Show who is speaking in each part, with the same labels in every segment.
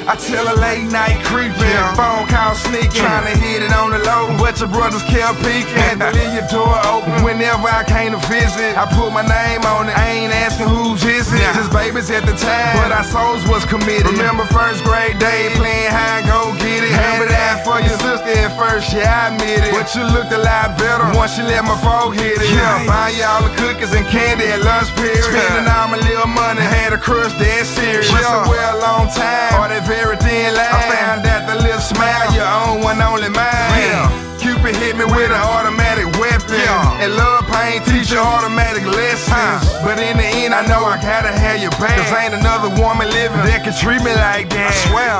Speaker 1: I tell a late night creeping, phone call sneaking, trying to hit it on the low, but your brothers kept peeking. Had to leave your door open whenever I came to visit. I put my name on it, I ain't asking whose is it. Just babies at the time, but our souls was committed. Remember first grade day, playing high and go get it. Remember that for your sister at first, yeah, I admit it. But you looked a lot better once you let my folk hit it. Buy y'all the cookies and candy at lunch period. Spending all my little money, had a crush that serious. Must have wear a long time, or that very thin line. I found out the little smile, your own one, only mine. Cupid hit me with an automatic weapon, and love pain teach you automatic lessons. But in the end, I know I gotta have your back, 'cause ain't another woman living that can treat me like that. I swear.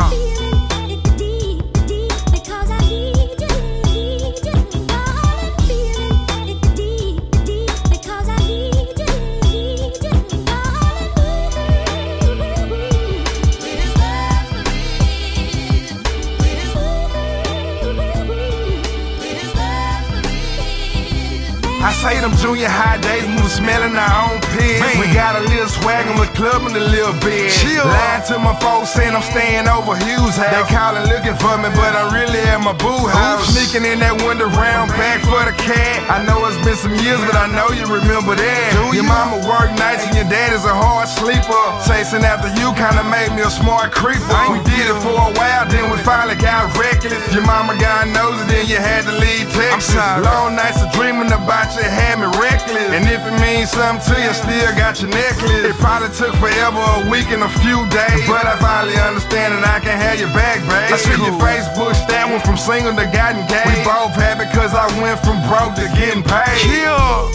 Speaker 1: I say them junior high days, we was smelling our own piss. We got a little swag on the club and a little bit. Lying to my folks saying I'm staying over Hughes' house. They calling looking for me, but I'm really at my boo house. Sneaking in that window round back for the cat. I know it's been some years, but I know you remember that. Your mama work nights and your dad is a hard sleeper. Chasing after you kinda made me a smart creeper. We did it for a while, then we finally got reckless. Your mama got nosy, then you had to leave Texas. Long nights of dreaming about you had me reckless. And if it means something to you, still got your necklace. It probably took forever, a week and a few days, but I finally understand that I can have your back, babe. I see your Facebook stat went from single to got engaged. We both happy 'cause I went from broke to getting paid.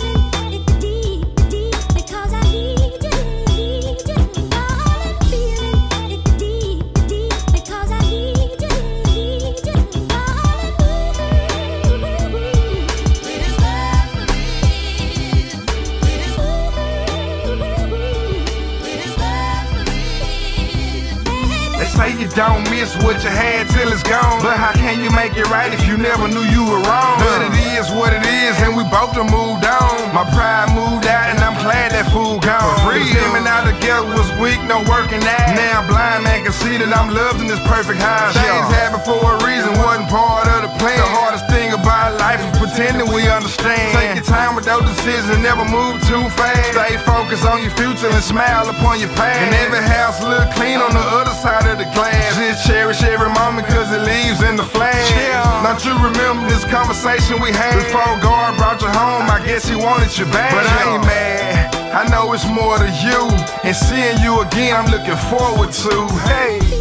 Speaker 1: Say you don't miss what you had till it's gone, but how can you make it right if you never knew you were wrong? But it is what it is, and we both done moved on. My pride moved out, and I'm glad that fool gone. Steaming out together was weak, no working out. Now blind man can see that I'm loved in this perfect house. Things happen for a reason, wasn't part of the plan. The hardest thing about life is pretending we understand. Take your time with those decisions, never move too fast. Stay focused on your future and smile upon your past. And every house look clean on the other side of the glass. Just cherish every moment 'cause it leaves in the flash. Don't you remember this conversation we had before God brought you home? I guess he wanted you back, but I ain't mad. I know it's more to you, and seeing you again I'm looking forward to. Hey.